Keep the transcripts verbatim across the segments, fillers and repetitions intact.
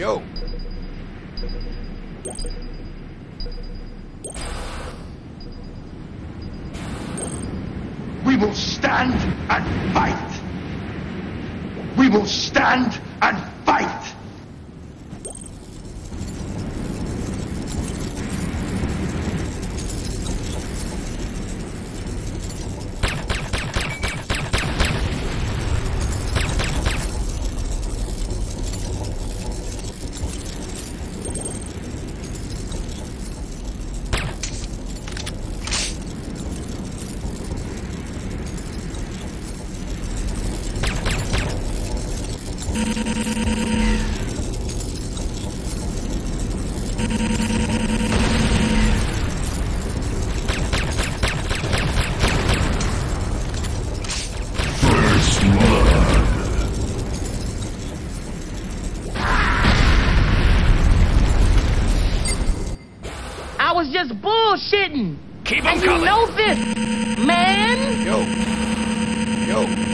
Yo. We will stand and fight. We will stand and fight. I was just bullshitting. Keep 'em and coming. you know this, man. Yo. Yo.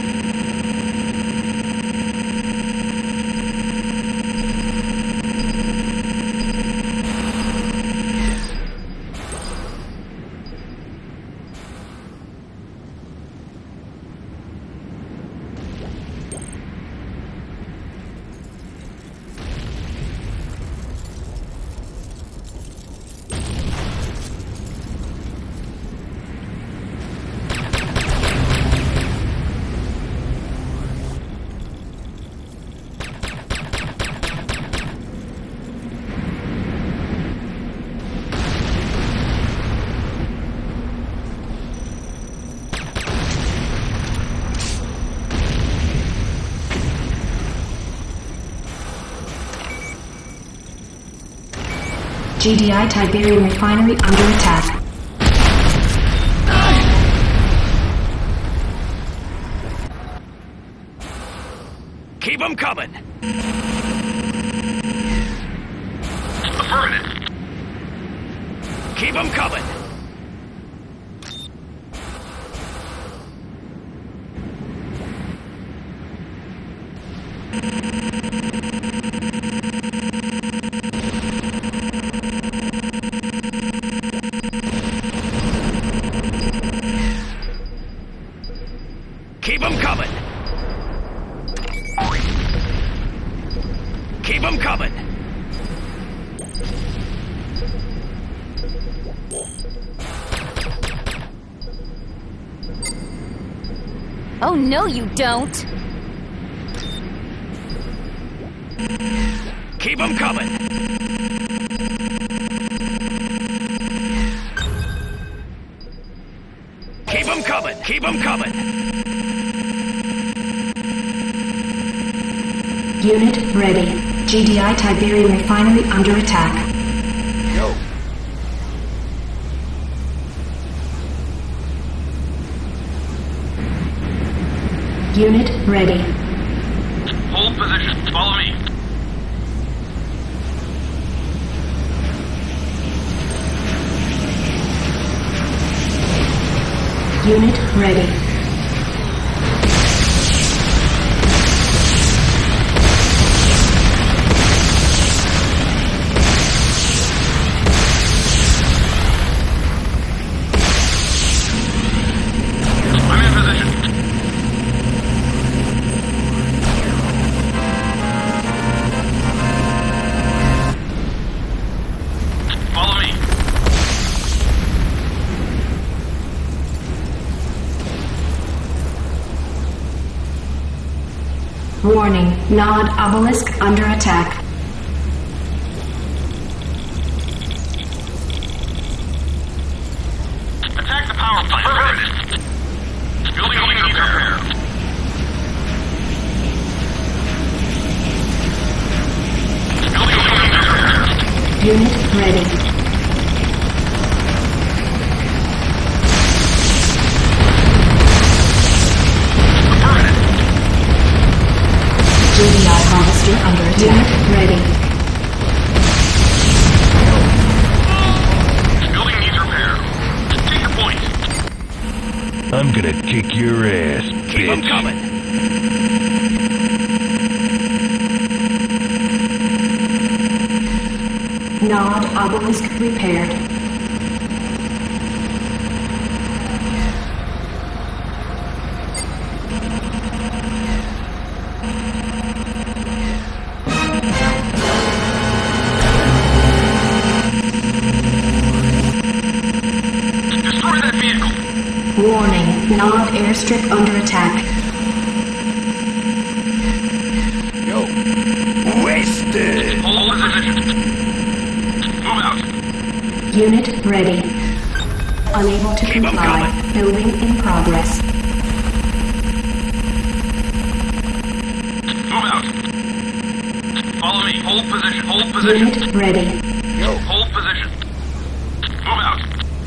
G D I Tiberium Refinery under attack. Keep them coming. Affirmative. Keep them coming. Keep them coming. Keep them coming. Oh, no, you don't. Keep them coming. Keep them coming. Keep them coming. Unit ready. G D I Tiberium Refinery under attack. Yo. Unit ready. Hold position. Follow me. Unit ready. I'm in position. Follow me. Warning. Nod obelisk under attack. Attack the power plant. Affirmative. Building needs repair. Building needs repair. Unit ready. Affirmative. G D I harvester under attack. Unit ready. Building needs repair. Take your point. I'm gonna kick your ass, Keep them bitch. coming. Nod obelisk repaired. Destroy that vehicle. Warning, Nod airstrip under attack. Yo. Wasted. Hold position. Move out. Unit ready. Unable to Keep 'em comply. coming. Building in progress. Move out. Follow me. Hold position. Hold position. Unit ready. Yo. Hold position. Move out.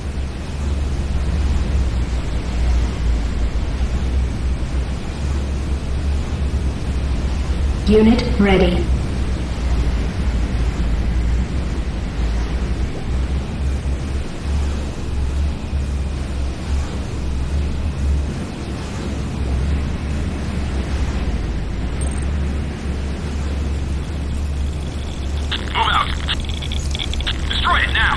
Unit ready. Move out. Destroy it now.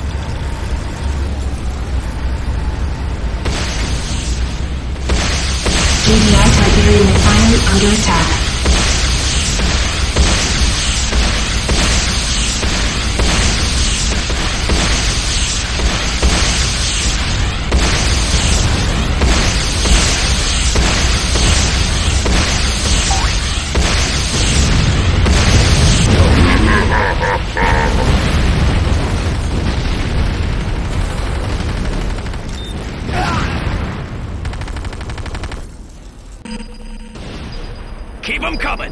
G D I Tiberium refinery under attack. Keep them coming.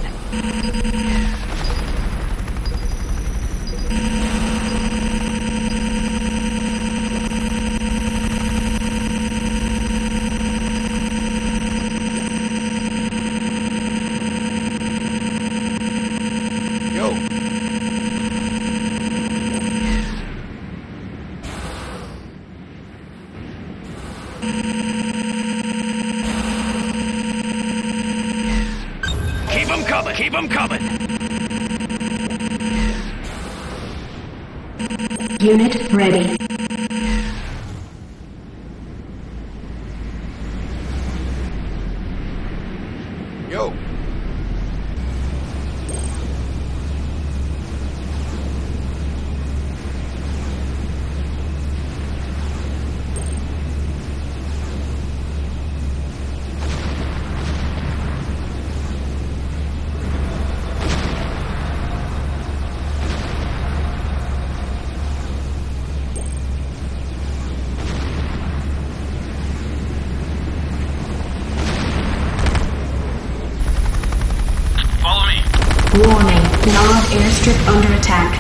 Yo. Keep them coming. Keep them coming. Unit ready. Yo. Follow me. Warning, Nod airstrip under attack.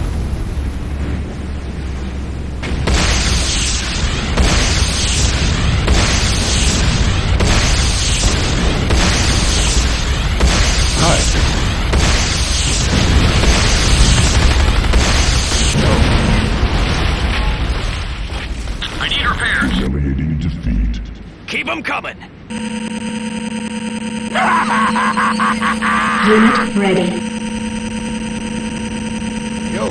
I need repairs. Humiliating defeat. Keep them coming. Unit ready. Yo.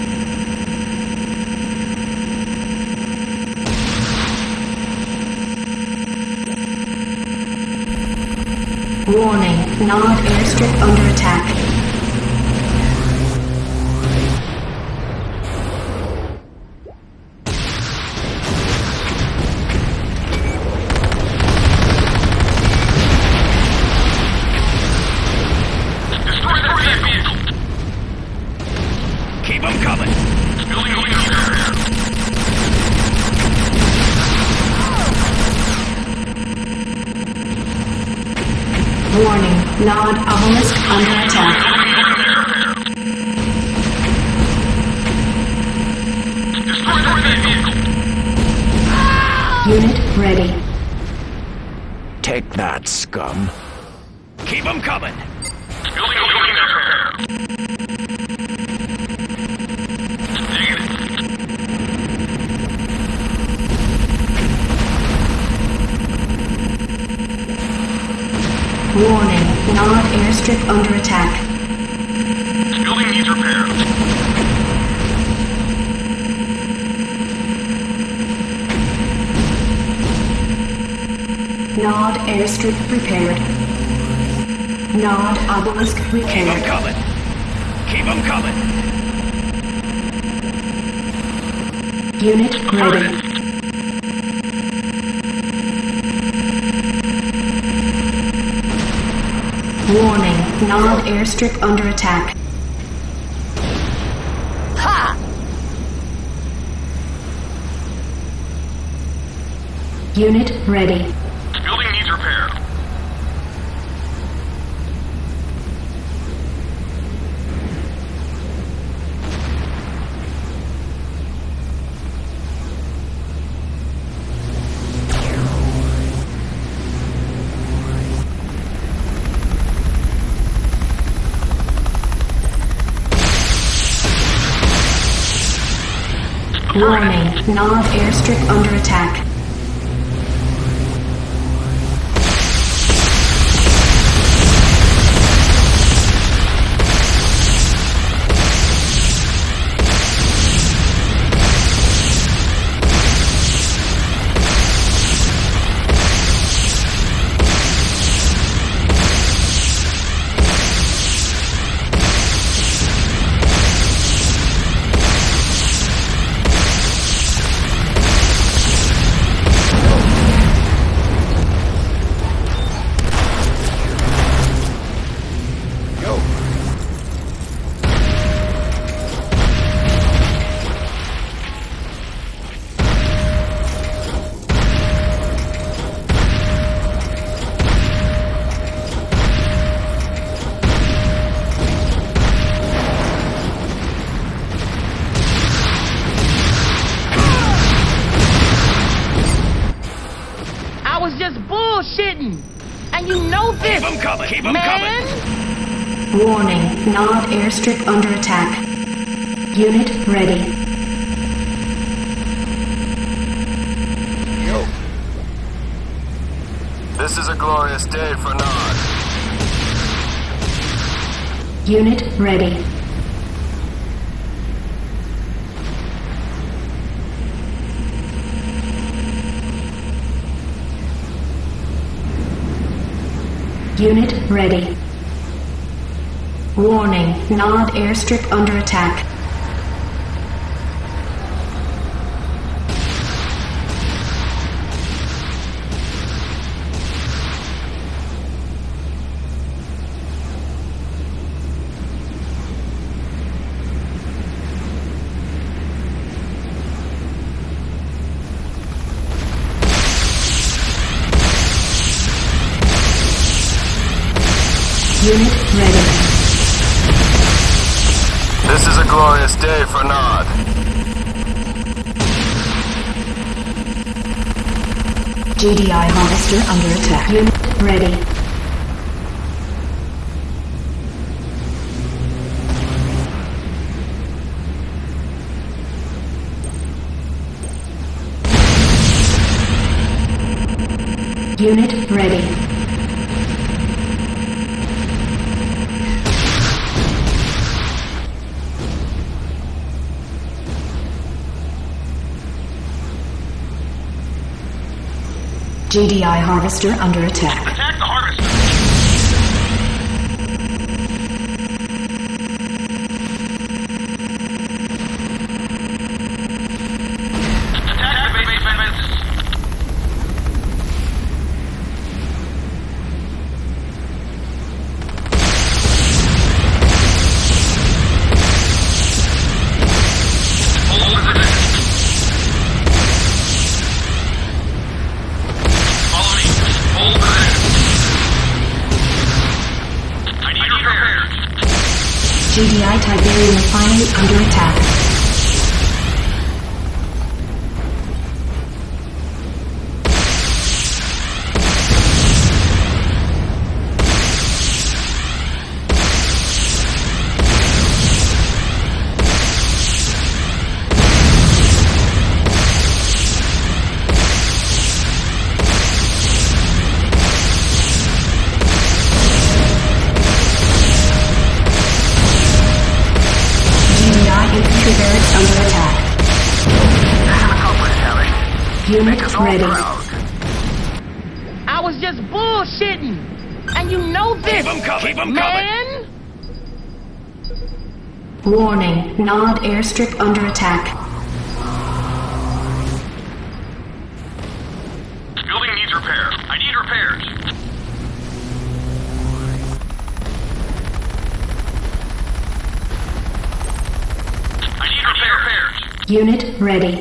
Warning, Nod airstrip under attack. Destroy that vehicle. Keep them coming. Building a leader barrier. Warning, Nod obelisk under attack. Destroy that vehicle. Unit ready. Take that, scum. Keep them coming. Building a leader barrier. Negative. Warning, Nod airstrip under attack. Building needs repair. Nod airstrip prepared. Nod obelisk Keep 'em repaired. coming. Keep 'em coming. Unit ready. Warning, Nod airstrip under attack. Ha! Unit ready. Building needs repair. Warning, Nod airstrip under attack. Yo. I was just bullshitting. And you know this, Keep 'em coming. Keep 'em man. coming. Warning, Nod airstrip under attack. Unit ready. Yo. This is a glorious day for Nod. Unit ready. Unit ready. Warning, Nod airstrip under attack. Unit ready. This is a glorious day for Nod. G D I harvester under attack. Unit ready. Unit ready. G D I harvester under attack. Attack the harvester. Attack the base defenses. Hold position. Follow me. Hold position. I need repairs. G D I Tiberium refinery under attack. Infantry barracks under attack. Mission accomplished, Harry. Unit Make us all ready. proud. I was was just bullshitting. And you know this, Keep 'em coming. Keep 'em man. Warning, Nod airstrip under attack. Building needs repair. I need repairs. I need repairs. Unit ready.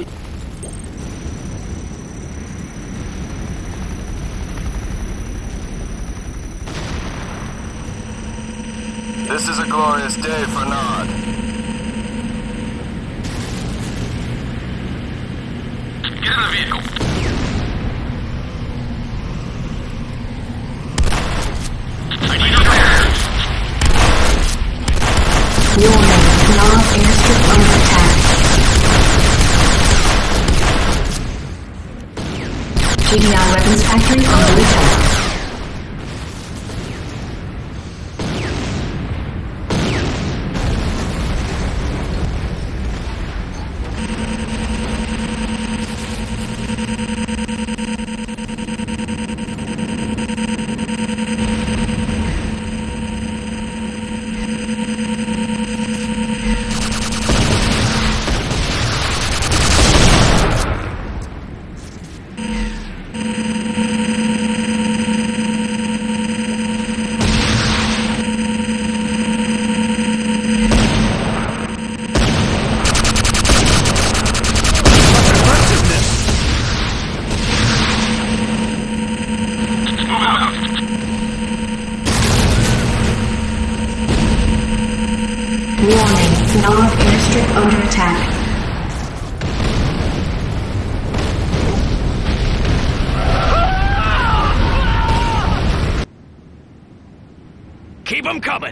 This is a glorious day for Nod. Get in the vehicle. I need repairs. Warning, Nod airstrip under attack. G D I weapons factory under attack. Warning, Nod airstrip under attack. Keep 'em coming.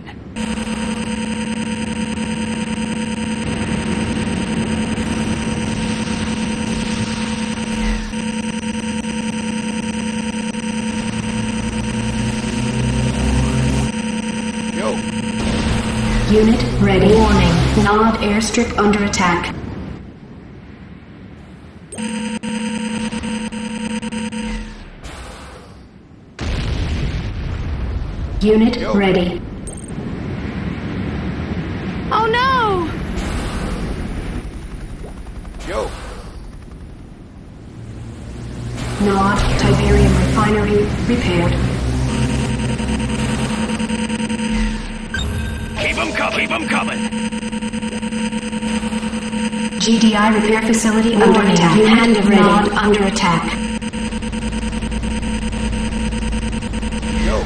Yo. Unit ready. Warning, Nod airstrip under attack. Unit Yo. ready. Oh no! Yo. Nod Tiberium refinery repaired. Keep 'em coming. Keep 'em coming. G D I repair facility under Warning, attack. unit ready. Nod under attack. Yo.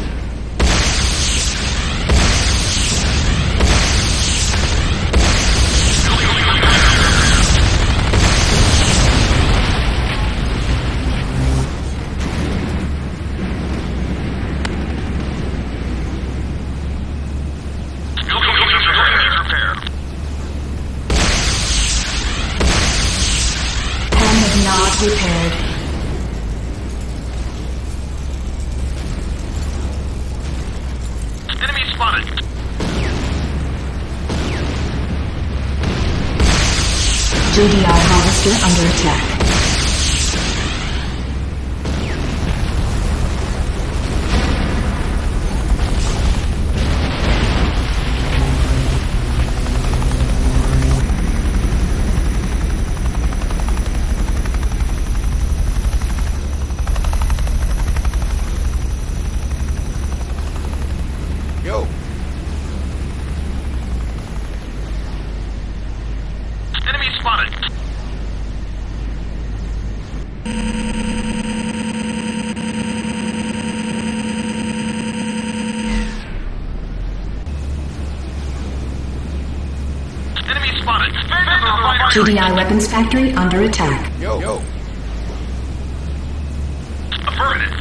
Building needs repair. Hand of Nod repaired. Enemy spotted. G D I harvester under attack. Yo. Enemy spotted. Enemy spotted. G D I weapons factory under attack. Yo. Yo. Affirmative.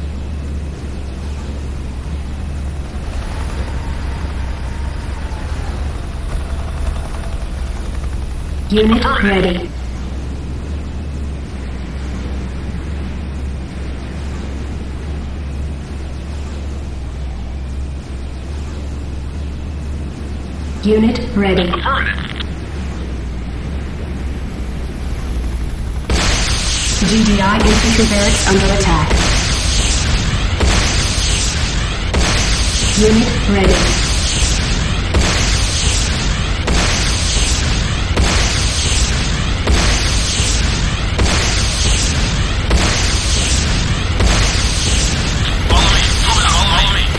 Unit ready. Unit ready. Affirmative. G D I infantry barracks under attack. Unit ready. Follow me. Move out. Follow me.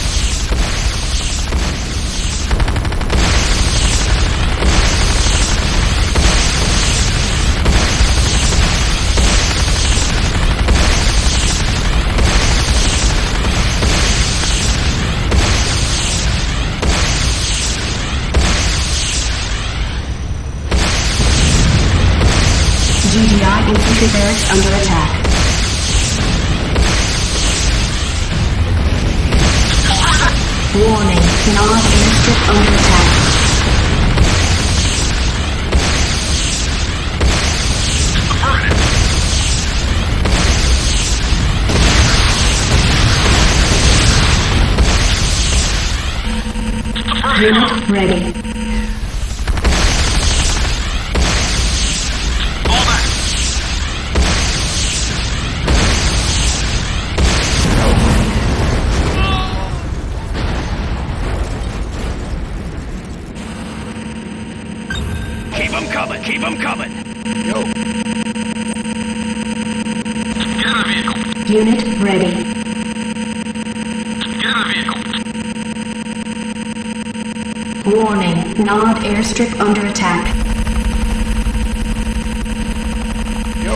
G D I infantry barracks under attack. Warning, Nod airstrip under attack. Unit ready. Fall back. Keep them coming. Keep them coming. Yo. Get in the vehicle. Unit ready. Get in the vehicle. Warning, Nod airstrip under attack. Yo.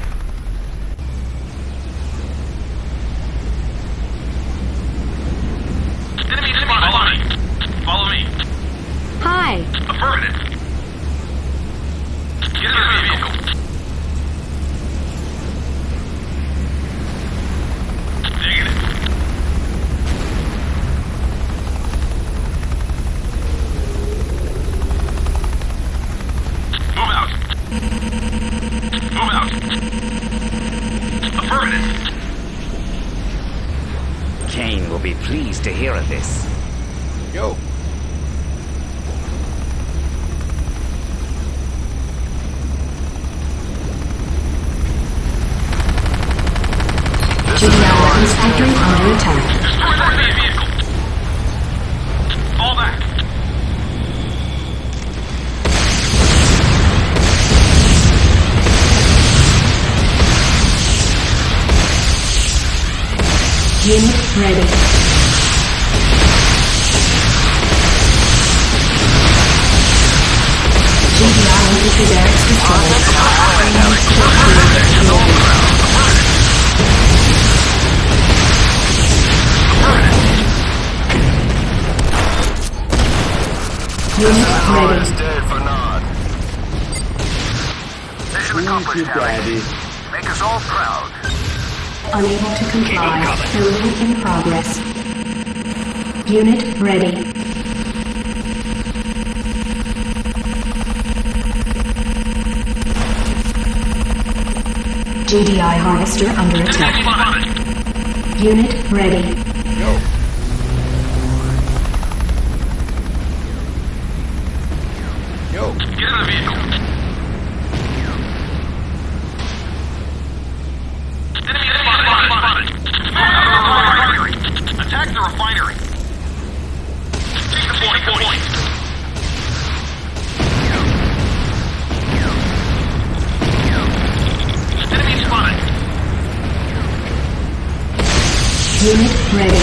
Enemy spotted. Follow me. Follow me. Hi. Affirmative. Get in the vehicle. Negative. Move out. Move out. Affirmative. Kane will be pleased to hear of this. Yo. G D I weapons factory under attack. Destroy that vehicle. Fall back. Unit ready. G D I infantry barracks Unit Glorious ready. day for Nod. Mission accomplished, Harry. Make us all proud. Unable to comply. coming. Building in progress. Unit ready. G D I harvester under attack. Unit ready. Yo. Yo. Get in the vehicle. Enemy spotted. Spotted. Move out of the refinery. Attack the refinery. Take the point. Point. Enemy spotted. Unit ready.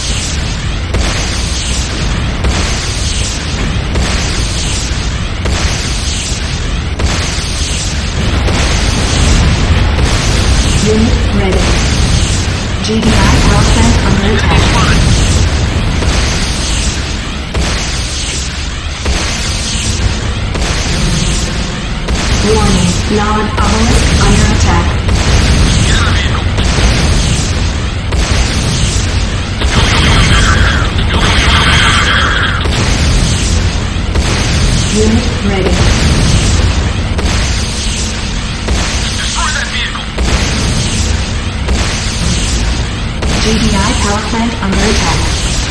Unit ready. G D I power plant under attack. Warning, Nod obelisk under attack. Get in the vehicle. Unit ready. Destroy that vehicle. G D I power plant under attack.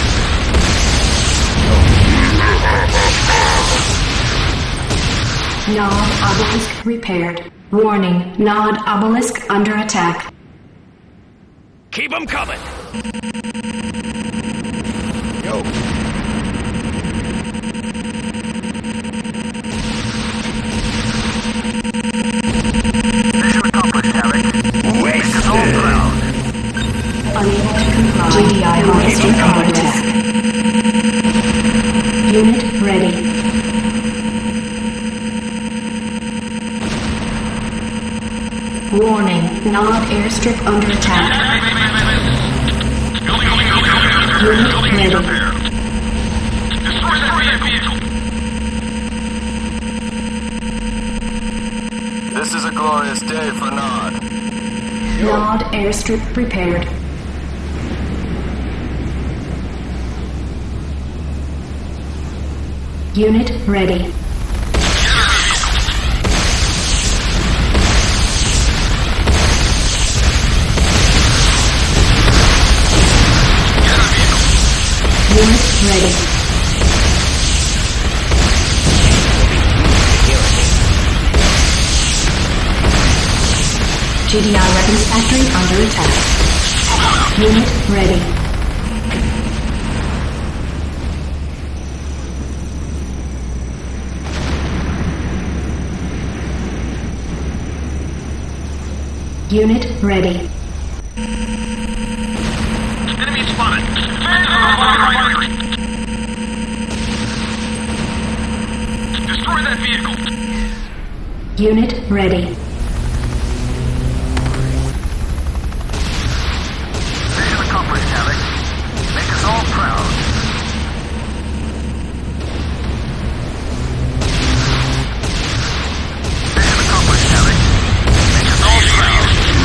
Nod obelisk repaired. Warning, Nod obelisk under attack. Keep them coming. Warning, Nod airstrip under attack. Building, building, building, building, Unit building needs ready. repair. Destroy that vehicle. This is a glorious day for Nod. Nod airstrip prepared. Unit ready. Unit ready. G D I weapons factory under attack. Unit ready. Unit ready. Enemy spotted. Refinery. Destroy that vehicle. Unit ready. Mission accomplished, Alex. Make us all proud. Mission accomplished, Alex. Make us all proud.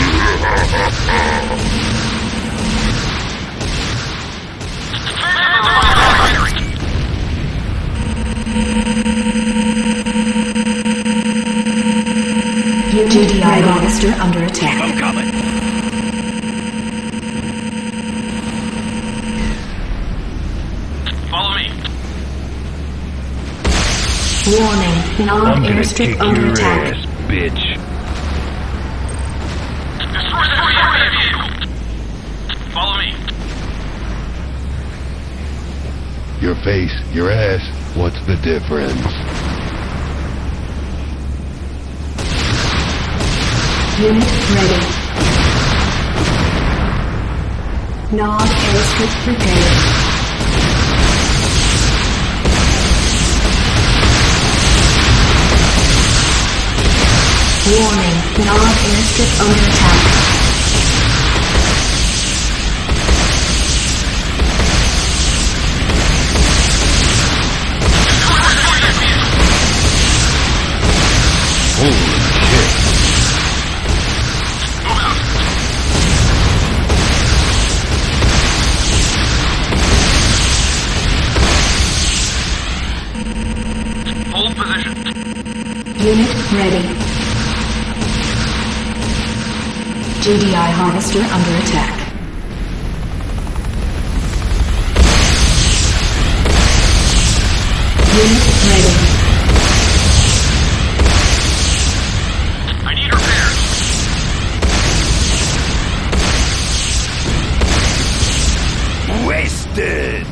G D I Monster under attack. I'm coming. Follow me. Warning, Nod airstrip under attack. bitch. Destroy that vehicle. Follow me. Your face, your ass, what's the difference? Unit ready. Nod airstrip prepared. Warning, Nod airstrip under attack. Holy shit. Hold position. Unit ready. G D I harvester under attack. Unit ready. I need repairs. Wasted.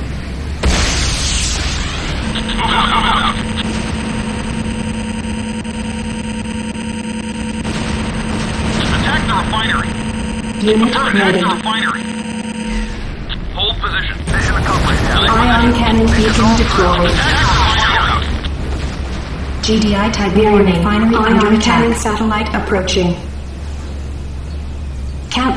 Move out, move out. Attack the refinery. Unit Attack ready. the refinery. Hold position. Mission accomplished. Ion cannon beacon deployed. Attack the refinery. G D I Tiberium refinery under attack. Satellite approaching. Count.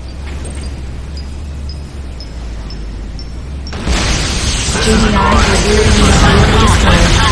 G D I Tiberium refinery destroyed.